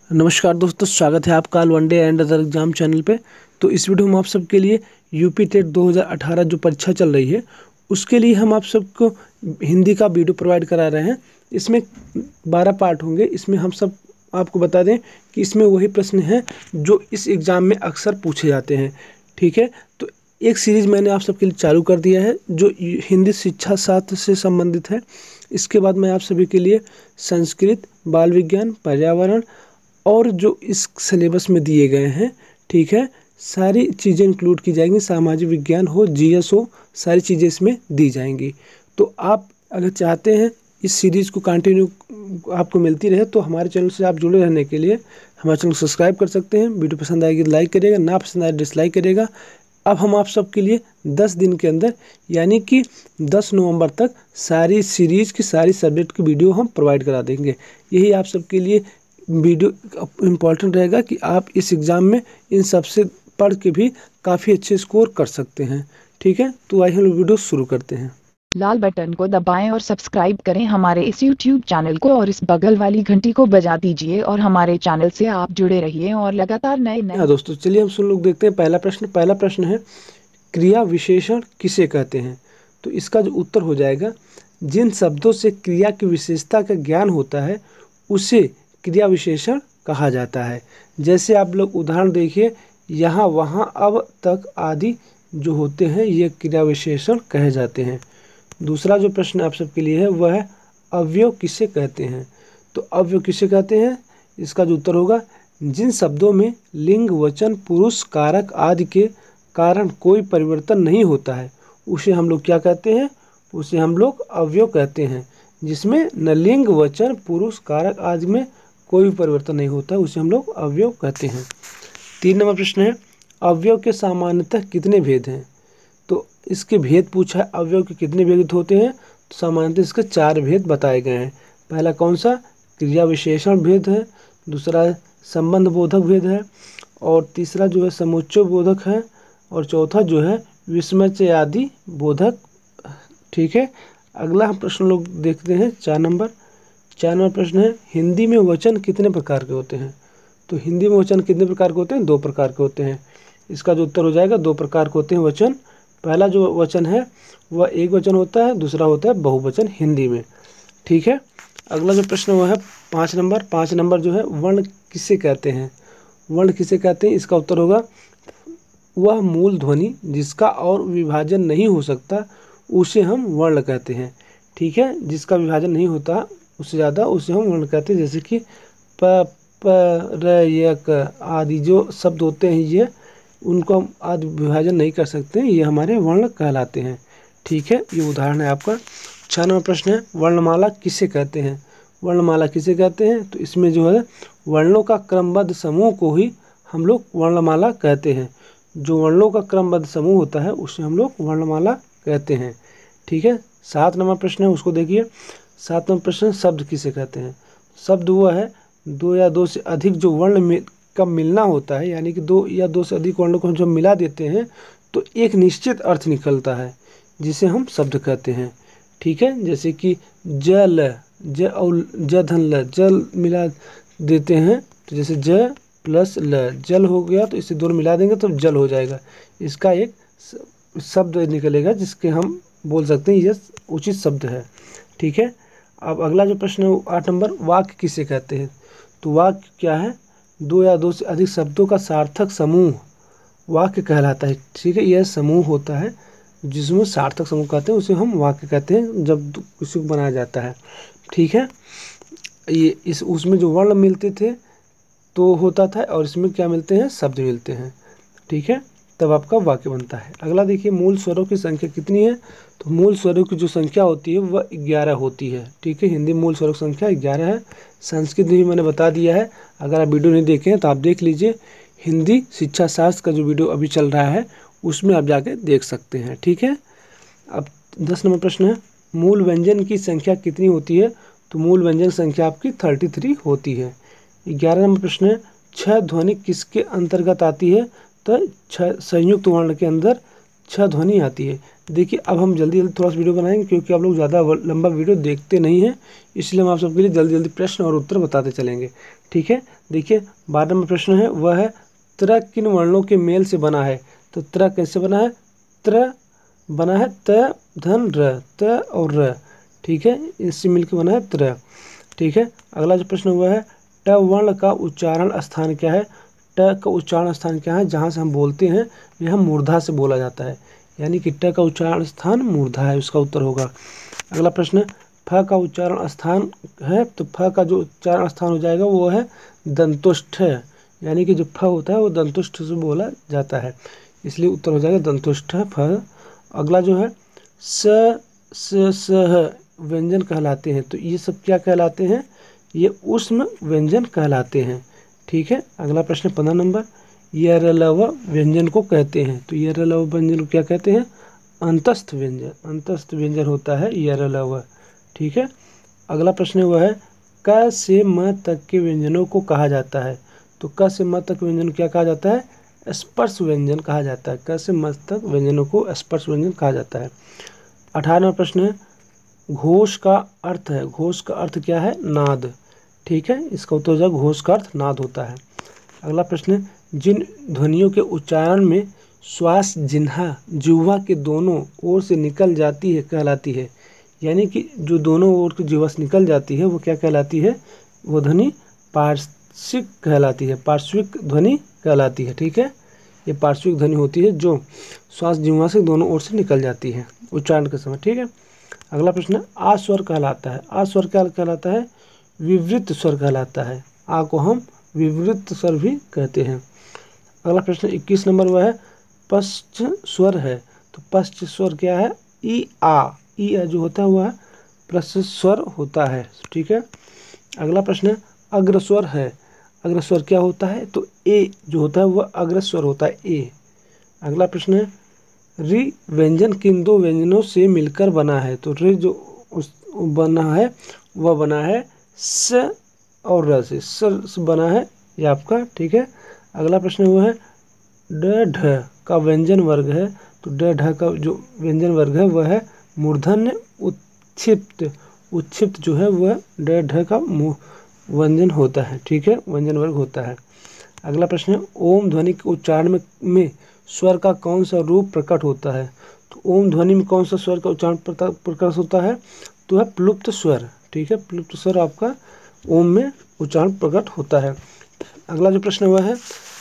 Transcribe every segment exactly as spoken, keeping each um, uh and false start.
नमस्कार दोस्तों, स्वागत है आपका one day and other exam channel पे। तो इस वीडियो में हम आप सबके लिए यूपी टेट दो हज़ार अठारह जो परीक्षा चल रही है उसके लिए हम आप सबको हिंदी का वीडियो प्रोवाइड करा रहे हैं। इसमें बारह पार्ट होंगे। इसमें हम सब आपको बता दें कि इसमें वही प्रश्न हैं जो इस एग्ज़ाम में अक्सर पूछे जाते हैं। ठीक है, तो एक सीरीज़ मैंने आप सबके लिए चालू कर दिया है जो हिंदी शिक्षा शास्त्र से संबंधित है। इसके बाद मैं आप सभी के लिए संस्कृत, बाल विज्ञान, पर्यावरण और जो इस सिलेबस में दिए गए हैं, ठीक है, सारी चीज़ें इंक्लूड की जाएंगी। सामाजिक विज्ञान हो, जीएस हो, सारी चीज़ें इसमें दी जाएंगी। तो आप अगर चाहते हैं इस सीरीज़ को कंटिन्यू आपको मिलती रहे तो हमारे चैनल से आप जुड़े रहने के लिए हमारे चैनल को सब्सक्राइब कर सकते हैं। वीडियो पसंद आएगी तो लाइक करिएगा, ना पसंद आए डिसलाइक करिएगा। अब हम आप सबके लिए दस दिन के अंदर यानी कि दस नवंबर तक सारी सीरीज़ की सारी सब्जेक्ट की वीडियो हम प्रोवाइड करा देंगे। यही आप सबके लिए वीडियो इम्पॉर्टेंट रहेगा कि आप इस एग्ज़ाम में इन सब से पढ़ के भी काफ़ी अच्छे स्कोर कर सकते हैं। ठीक है, तो आइए हम लोग वीडियो शुरू करते हैं। लाल बटन को दबाएं और सब्सक्राइब करें हमारे इस यूट्यूब चैनल को और इस बगल वाली घंटी को बजा दीजिए और हमारे चैनल से आप जुड़े रहिए और लगातार नए नए हाँ दोस्तों, चलिए हम सुन लोग देखते हैं पहला प्रश्न। पहला प्रश्न है, क्रिया विशेषण किसे कहते हैं? तो इसका जो उत्तर हो जाएगा, जिन शब्दों से क्रिया की विशेषता का ज्ञान होता है उसे क्रिया विशेषण कहा जाता है। जैसे आप लोग उदाहरण देखिए, यहाँ, वहाँ, अब, तक आदि जो होते हैं ये क्रिया विशेषण कहे जाते हैं। दूसरा जो प्रश्न आप सबके लिए है वह है, अवयव किसे कहते हैं? तो अवयव किसे कहते हैं, इसका जो उत्तर होगा, जिन शब्दों में लिंग, वचन, पुरुष, कारक आदि के कारण कोई परिवर्तन नहीं होता है उसे हम लोग क्या कहते हैं? उसे हम लोग अवयव कहते हैं। जिसमें न लिंग, वचन, पुरुष, कारक आदि में कोई भी परिवर्तन नहीं होता है उसे हम लोग अवयव कहते हैं। तीन नंबर प्रश्न है, अवयव के सामान्यतः कितने भेद हैं? तो इसके भेद पूछा है, अवयव के कितने भेद होते हैं? तो सामान्यतः इसके चार भेद बताए गए हैं। पहला कौन सा? क्रिया विशेषण भेद है। दूसरा संबंध बोधक भेद है। और तीसरा जो है समुच्चय बोधक है। और चौथा जो है विस्मय आदि बोधक। ठीक है, अगला हम प्रश्न लोग देखते हैं चार नंबर। चार नंबर प्रश्न है, हिंदी में वचन कितने प्रकार के होते हैं? तो हिंदी में वचन कितने प्रकार के होते हैं? दो प्रकार के होते हैं। इसका जो उत्तर हो जाएगा, दो प्रकार के होते हैं वचन। पहला जो वचन है वह एक वचन होता है, दूसरा होता है बहुवचन हिंदी में। ठीक है, अगला जो प्रश्न वो है पाँच नंबर। पाँच नंबर जो है, वर्ण किसे कहते हैं? वर्ण किसे कहते हैं? इसका उत्तर होगा, वह मूल ध्वनि जिसका और विभाजन नहीं हो सकता उसे हम वर्ण कहते हैं। ठीक है, जिसका विभाजन नहीं होता उससे ज़्यादा उसे हम वर्ण कहते हैं। जैसे कि प, प, र, य, क आदि जो शब्द होते हैं ये उनको हम आदि विभाजन नहीं कर सकते, ये हमारे वर्ण कहलाते हैं। ठीक है, ये उदाहरण है आपका। छह नंबर प्रश्न है, वर्णमाला किसे कहते हैं? वर्णमाला किसे कहते हैं? तो इसमें जो है वर्णों का क्रमबद्ध समूह को ही हम लोग वर्णमाला कहते हैं। जो वर्णों का क्रमबद्ध समूह होता है उसे हम लोग वर्णमाला कहते हैं। ठीक है, सात नंबर प्रश्न है, उसको देखिए। सात नंबर प्रश्न, शब्द किसे कहते हैं? शब्द वो है दो या दो से अधिक जो वर्ण में का मिलना होता है, यानी कि दो या दो से अधिक वर्णों को हम जब मिला देते हैं तो एक निश्चित अर्थ निकलता है जिसे हम शब्द कहते हैं। ठीक है, जैसे कि जल, ज और ज धन ल, जल मिला देते हैं तो जैसे ज प्लस ल, जल हो गया, तो इसे दोनों मिला देंगे तो जल हो जाएगा। इसका एक शब्द निकलेगा जिसके हम बोल सकते हैं यह उचित शब्द है। ठीक है, अब अगला जो प्रश्न है आठ नंबर, वाक्य किसे कहते हैं? तो वाक्य क्या है? दो या दो से अधिक शब्दों का सार्थक समूह वाक्य कहलाता है। ठीक है, यह समूह होता है जिसमें सार्थक समूह कहते हैं, उसे हम वाक्य कहते हैं जब किसी को बनाया जाता है। ठीक है, ये इस उसमें जो वर्ण मिलते थे तो होता था और इसमें क्या मिलते हैं? शब्द मिलते हैं। ठीक है, तब आपका वाक्य बनता है। अगला देखिए, मूल स्वरों की संख्या कितनी है? तो मूल स्वरों की जो संख्या होती है वह ग्यारह होती है। ठीक है, हिंदी मूल स्वरों की संख्या ग्यारह है। संस्कृत भी मैंने बता दिया है, अगर आप वीडियो नहीं देखे हैं तो आप देख लीजिए। हिंदी शिक्षा शास्त्र का जो वीडियो अभी चल रहा है उसमें आप जाके देख सकते हैं। ठीक है, अब दस नंबर प्रश्न है, मूल व्यंजन की संख्या कितनी होती है? तो मूल व्यंजन संख्या आपकी थर्टी थ्री होती है। ग्यारह नंबर प्रश्न है, छह ध्वनि किसके अंतर्गत आती है? तो छह संयुक्त वर्ण के अंदर छह ध्वनि आती है। देखिए, अब हम जल्दी जल्दी थोड़ा सा वीडियो बनाएंगे क्योंकि आप लोग ज़्यादा लंबा वीडियो देखते नहीं हैं, इसलिए हम आप सबके लिए जल्दी जल्दी प्रश्न और उत्तर बताते चलेंगे। ठीक है, देखिए बारह नंबर प्रश्न है वह है त्र किन वर्णों के मेल से बना है। तो त्र कैसे बना है, त्र बना है त धन र, त और र, ठीक है, इससे मिलकर बना है त्र, ठीक है। अगला जो प्रश्न हुआ है ट वर्ण का उच्चारण स्थान क्या है। ट का उच्चारण स्थान क्या है, जहाँ से हम बोलते हैं यह मूर्धा से बोला जाता है, यानी कि ट का उच्चारण स्थान मूर्धा है, उसका उत्तर होगा। अगला प्रश्न फ का उच्चारण स्थान है, तो फ का जो उच्चारण स्थान हो जाएगा वो है दंतुष्ठ, यानी कि जो फ होता है वो दंतुष्ठ से बोला जाता है, इसलिए उत्तर हो जाएगा दंतुष्ठ फ। अगला जो है स स स व्यंजन कहलाते हैं। तो ये सब क्या कहलाते हैं, ये ऊष्म व्यंजन कहलाते हैं, ठीक है। अगला प्रश्न पंद्रह नंबर यरलव व्यंजन को कहते हैं। तो यरलव व्यंजन को क्या कहते हैं, अंतस्थ व्यंजन, अंतस्थ व्यंजन होता है यरलव, ठीक है। अगला प्रश्न वह है क से म तक के व्यंजनों को कहा जाता है। तो क से म तक व्यंजन क्या कहा जाता है, स्पर्श व्यंजन कहा जाता है। क से म तक व्यंजनों को स्पर्श व्यंजन कहा जाता है। अठारहवां प्रश्न है घोष का अर्थ है। घोष का अर्थ क्या है, नाद, ठीक है, इसका उत्तर हो जाएगा घोष का अर्थ नाद होता है। अगला प्रश्न जिन ध्वनियों के उच्चारण में श्वास जिह्वा जिह्वा के दोनों ओर से निकल जाती है कहलाती है, यानी कि जो दोनों ओर की जिह्वा से निकल जाती है वो क्या कहलाती है, वो ध्वनि पार्श्विक कहलाती है, पार्श्विक ध्वनि कहलाती है, ठीक है। ये पार्श्विक ध्वनि होती है जो श्वास जिह्वा से दोनों ओर से निकल जाती है उच्चारण के समय, ठीक है। अगला प्रश्न आ स्वर कहलाता है। आ स्वर क्या कहलाता है, विवृत स्वर कहलाता है। आ को हम विवृत स्वर भी कहते हैं। अगला प्रश्न इक्कीस नंबर वह है पश्च स्वर है। तो पश्च स्वर क्या है, ई आ, ई आ जो होता है वह पश्च स्वर होता है, ठीक है। अगला प्रश्न अग्रस्वर है। अग्रस्वर क्या होता है, तो ए जो होता है वह अग्रस्वर होता है, ए। अगला प्रश्न है रि व्यंजन किन दो व्यंजनों से मिलकर बना है। तो रि जो उस बना है वह बना है स और र से, स बना है ये आपका, ठीक है। अगला प्रश्न वो है ड ढ का व्यंजन वर्ग है। तो ड ढ का जो व्यंजन वर्ग है वह है मूर्धन्य उच्छिप्त, उच्छिप्त जो है वह ड ढ का व्यंजन होता है, ठीक है, व्यंजन वर्ग होता है। अगला प्रश्न है ओम ध्वनि के उच्चारण में, में स्वर का कौन सा रूप प्रकट होता है। तो ओम ध्वनि में कौन सा स्वर का उच्चारण प्रकट होता है, तो है प्लुप्त स्वर, ठीक है, प्लुप्त स्वर आपका ओम में उच्चारण प्रकट होता है। अगला जो प्रश्न हुआ है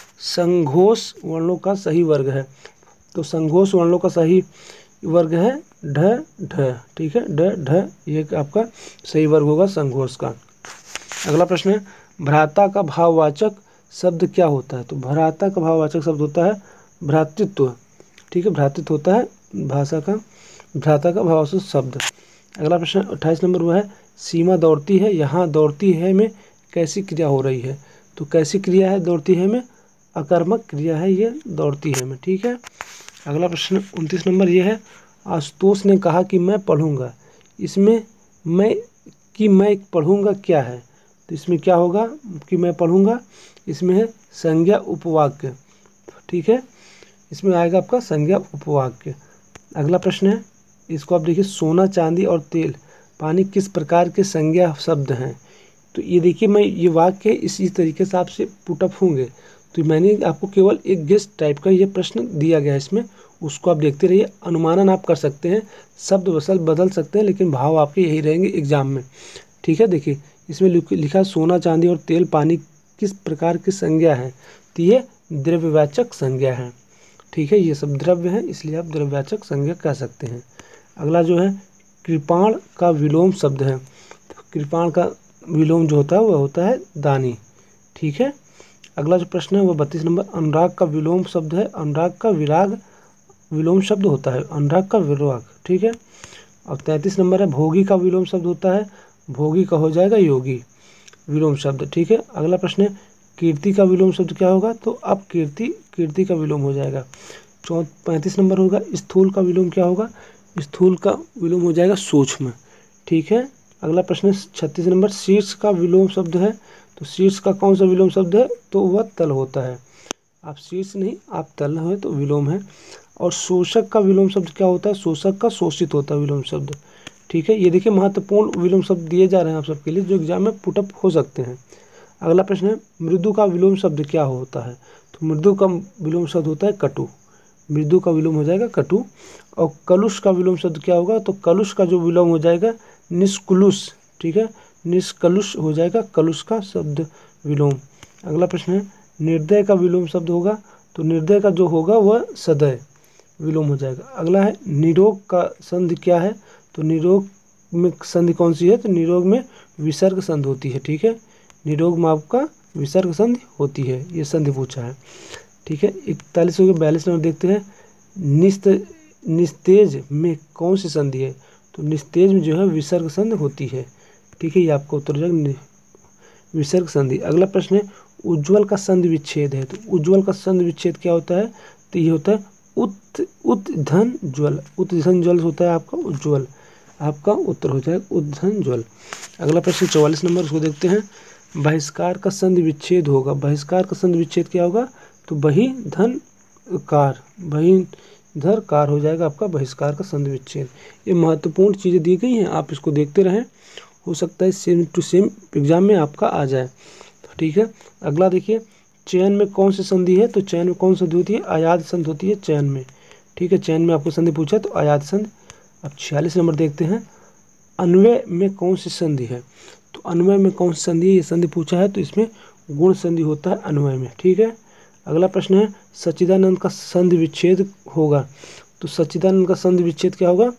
संघोष वर्णों का सही वर्ग है। तो संघोष वर्णों का सही वर्ग है ढ ढ, ठीक है, ढ ढ ये आपका सही वर्ग होगा संघोष का। अगला प्रश्न है भ्राता का भाववाचक शब्द क्या होता है। तो भ्राता का भाववाचक शब्द होता है भ्रातृत्व, ठीक है, भ्रातृत्व होता है भाषा का, भ्राता का भाववाचक शब्द। अगला प्रश्न अट्ठाईस नंबर हुआ है सीमा दौड़ती है, यहाँ दौड़ती है में कैसी क्रिया हो रही है। तो कैसी क्रिया है दौड़ती है में, अकर्मक क्रिया है ये दौड़ती है में, ठीक है। अगला प्रश्न उनतीस नंबर ये है आशुतोष ने कहा कि मैं पढ़ूंगा। इसमें मैं कि मैं पढ़ूंगा क्या है। तो इसमें क्या होगा कि मैं पढ़ूंगा, इसमें है संज्ञा उपवाक्य, ठीक है, इसमें आएगा आपका संज्ञा उपवाक्य। अगला प्रश्न है इसको आप देखिए सोना चांदी और तेल पानी किस प्रकार के संज्ञा शब्द हैं। तो ये देखिए मैं ये वाक्य इसी तरीके से आपसे पुटअप होंगे। तो मैंने आपको केवल एक गेस्ट टाइप का ये प्रश्न दिया गया है इसमें, उसको आप देखते रहिए, अनुमानन आप कर सकते हैं, शब्द वसल बदल सकते हैं, लेकिन भाव आपके यही रहेंगे एग्जाम में, ठीक है। देखिए इसमें लिखा सोना चांदी और तेल पानी किस प्रकार की संज्ञा है। तो ये द्रव्यवाचक संज्ञा है, ठीक है, ये सब द्रव्य है इसलिए आप द्रव्यवाचक संज्ञा कह सकते हैं। अगला जो है कृपाण का विलोम शब्द है। तो कृपाण का विलोम जो होता है वह होता है दानी, ठीक है। अगला जो प्रश्न है वह बत्तीस नंबर अनुराग का विलोम शब्द है। अनुराग का विराग विलोम शब्द होता है, अनुराग का विराग, ठीक है। और तैंतीस नंबर है भोगी का विलोम शब्द होता है, भोगी का हो जाएगा योगी विलोम शब्द, ठीक है। अगला प्रश्न है कीर्ति का विलोम शब्द क्या होगा। तो अब कीर्ति कीर्ति का विलोम हो जाएगा। चौ पैंतीस नंबर होगा स्थूल का विलोम क्या होगा। स्थूल का विलोम हो जाएगा सूक्ष्म, ठीक है। अगला प्रश्न छत्तीस नंबर शीर्ष का विलोम शब्द है। तो शीर्ष का कौन सा विलोम शब्द है, तो वह तल होता है। आप शीर्ष नहीं आप तल है तो विलोम है। और शोषक का विलोम शब्द क्या होता है, शोषक का शोषित होता है विलोम शब्द, ठीक है। ये देखिए महत्वपूर्ण विलोम शब्द दिए जा रहे हैं आप सबके लिए जो एग्जाम में पुटअप हो सकते हैं। अगला प्रश्न है मृदु का विलोम शब्द क्या होता है? तो मृदु का विलोम शब्द होता है कटु। मृदु का विलोम हो जाएगा कटु। और कलुष का विलोम शब्द क्या होगा? तो कलुष का जो विलोम हो जाएगा निष्कुलुष। ठीक है, निष्कलुष हो जाएगा कलुष का शब्द विलोम। अगला प्रश्न है निर्दय का विलोम शब्द होगा? तो निर्दय का जो होगा वह सदय विलोम हो जाएगा। अगला है निरोग का संधि क्या है? तो निरोग में संधि कौन सी है? तो निरोग में विसर्ग संधि होती है। ठीक है, निरोग में आपका विसर्ग संधि होती है, ये संधि पूछा है। ठीक है, इकतालीस हो गया। बयालीस नंबर देखते हैं निस्त निस्तेज में कौन सी संधि है? तो निस्तेज में जो है विसर्ग संधि होती है। ठीक है, ये आपका उत्तर हो जाएगा विसर्ग संधि। अगला प्रश्न है उज्ज्वल का संधि विच्छेद है। तो उज्ज्वल का संधि विच्छेद क्या होता है? तो ये होता है उत उत्धन ज्वल। उत्धन ज्वल होता है आपका उज्ज्वल। आपका उत्तर हो जाएगा उत्धन ज्वल। अगला प्रश्न चौवालीस नंबर, उसको देखते हैं बहिष्कार का संधि विच्छेद होगा। बहिष्कार का संधि विच्छेद क्या होगा? तो बहि धन कार, बहि धर कार हो जाएगा आपका बहिष्कार का संधि विच्छेद। ये महत्वपूर्ण चीज़ें दी गई हैं, आप इसको देखते रहें, हो सकता है सेम टू सेम एग्जाम में आपका आ जाए। ठीक है, अगला देखिए चयन में कौन सी संधि है? तो चयन में कौन सी संधि होती है? आयात संधि होती है चयन में। ठीक है, चयन में आपको संधि पूछा तो आयात संधि। अब छियालीस नंबर देखते हैं अन्वय में कौन सी संधि है? तो अन्वय में कौन सी संधि है? ये संधि पूछा है तो इसमें गुण संधि होता है अन्वय में। ठीक है, अगला प्रश्न है सच्चिदानंद का संधि विच्छेद होगा। तो सच्चिदानंद का संधि विच्छेद क्या होगा?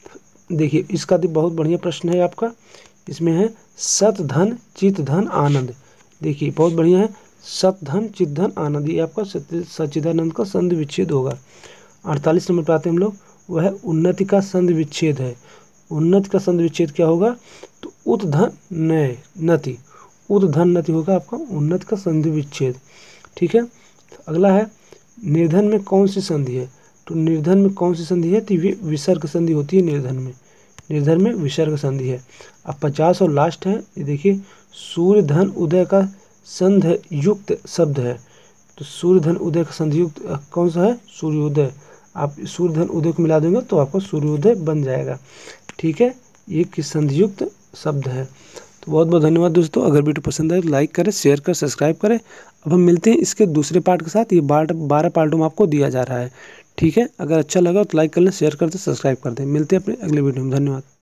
देखिए इसका भी बहुत बढ़िया प्रश्न है आपका। इसमें है सत धन चित धन आनंद। देखिए बहुत बढ़िया है, सत धन चित धन आनंद, ये आपका सच्चिदानंद का संधि विच्छेद होगा। अड़तालीस नंबर पे आते हैं हम लोग, वह है उन्नति का संधि विच्छेद है। उन्नति का संधि विच्छेद क्या होगा? तो उत धन नय नति, उत धन नति होगा आपका उन्नति का संधि विच्छेद। ठीक है, अगला है निर्धन में कौन सी संधि है? तो निर्धन में कौन सी संधि है? तो ये विसर्ग संधि होती है निर्धन में। निर्धन में विसर्ग संधि है। अब पचास और लास्ट है, ये देखिए सूर्य धन उदय का संध युक्त शब्द है। तो सूर्य धन उदय का संधि युक्त कौन सा है? सूर्योदय। आप सूर्य धन उदय को मिला देंगे तो आपका सूर्योदय बन जाएगा। ठीक है, ये किस संधि युक्त शब्द है। तो बहुत बहुत धन्यवाद दोस्तों। अगर वीडियो पसंद आए तो लाइक करें, शेयर करें, सब्सक्राइब करें। अब हम मिलते हैं इसके दूसरे पार्ट के साथ। ये पार्ट बारह पार्टों में आपको दिया जा रहा है। ठीक है, अगर अच्छा लगा तो लाइक कर लें, शेयर कर दें, सब्सक्राइब कर दें। मिलते हैं अपने अगले वीडियो में। धन्यवाद।